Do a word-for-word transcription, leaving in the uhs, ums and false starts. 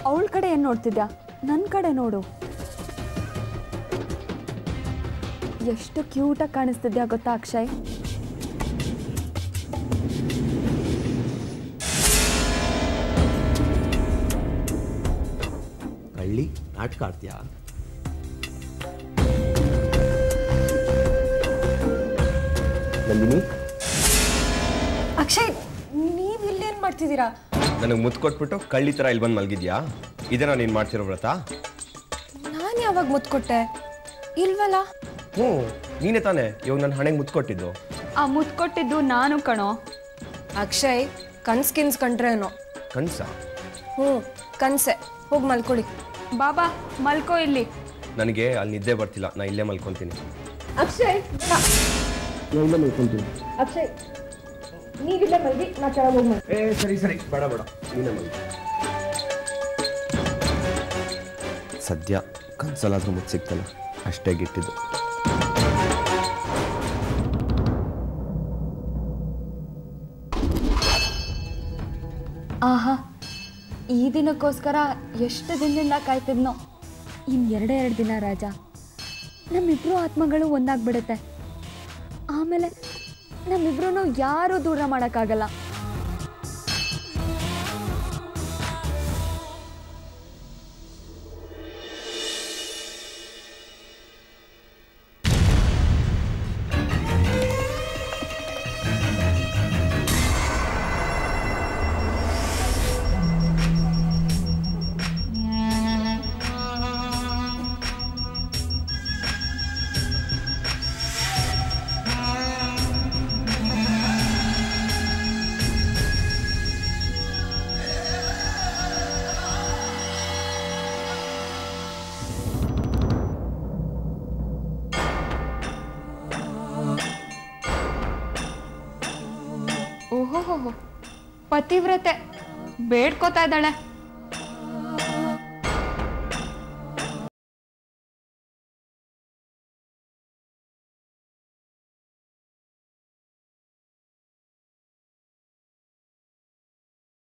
ಅವಳ ಕಡೆ ಏನು ನೋಡ್ತಿದ್ಯಾ? ನನ್ನ ಕಡೆ ನೋಡು. ಎಷ್ಟು ಕ್ಯೂಟಾಗಿ ಕಾಣಿಸ್ತಿದ್ಯಾ ಗೊತ್ತಾ ಅಕ್ಷಯ್? ಕಳ್ಳಿ ನಾಟಕ ಆಡ್ತೀಯಾ? ನಂದಿನಿ, ಅಕ್ಷಯ್ ನೀವು ಇಲ್ಲೇನು ಮಾಡ್ತಿದ್ದೀರಾ? ನನಗೆ ಮುತ್ತು ಕೊಟ್ಬಿಟ್ಟು ಕಳ್ಳಿ ಥರ ಇಲ್ಲಿ ಬಂದು ಮಲಗಿದ್ಯಾ? ಇದೇನಾ ನೀನು ಮಾಡ್ತಿರೋ ವ್ರತ? ನಾನು ಯಾವಾಗ ಮುತ್ತು ಕೊಟ್ಟೆ? ಇಲ್ವಲ್ಲ. ಹ್ಞೂ, ನೀನೇ ತಾನೇ ಇವಾಗ ನನ್ನ ಹಣೆಗೆ ಮುತ್ತು ಕೊಟ್ಟಿದ್ದು. ಆ ಮುತ್ತು ಕೊಟ್ಟಿದ್ದು ನಾನು ಕಣೋ. ಅಕ್ಷಯ್ ಕನ್ಸ್ ಕಿನ್ಸ್ ಕಂಡ್ರೇನೋ. ಕನ್ಸ? ಹ್ಞೂ ಕನ್ಸೆ. ಹೋಗಿ ಮಲ್ಕೊಳ್ಳಿ. ಬಾಬಾ ಮಲ್ಕೋ ಇಲ್ಲಿ. ನನಗೆ ಅಲ್ಲಿ ನಿದ್ದೆ ಬರ್ತಿಲ್ಲ, ನಾ ಇಲ್ಲೇ ಮಲ್ಕೊತೀನಿ. ಅಕ್ಷಯ್ ಇಲ್ಲೇ ಮಲ್ಕೊತೀನಿ. ಅಕ್ಷಯ್ ನೀವಿಲ್ಲೇ ಮಲ್ಗಿ, ನಾ ಕೆಳಗೆ ಹೋಗಿ ಮಲ್ಕೊ. ಏ ಸರಿ ಸರಿ, ಬೇಡ ಬೇಡ, ನೀನೇ ಮಲ್ಗಿ. ಸದ್ಯ ಕನ್ಸಲ್ಲಾದ್ರೂ ಮುತ್ತು ಸಿಗ್ತಲ್ಲ, ಅಷ್ಟೇ ಗಿಟ್ಟಿದ್ದು. ಆಹಾ, ಈ ದಿನಕ್ಕೋಸ್ಕರ ಎಷ್ಟು ದಿನದಿಂದ ಕಾಯ್ತಿದ್ನೋ. ಇನ್ನು ಎರಡೇ ಎರಡು ದಿನ ರಾಜ, ನಮ್ಮಿಬ್ರು ಆತ್ಮಗಳು ಒಂದಾಗ್ಬಿಡುತ್ತೆ. ಆಮೇಲೆ ನಮ್ಮಿಬ್ರು ಯಾರೂ ದೂರ ಮಾಡೋಕ್ಕಾಗಲ್ಲ. ಓಹೋ, ಪತಿವ್ರತೆ ಬೇಡ್ಕೋತಾ ಇದ್ದಾಳೆ.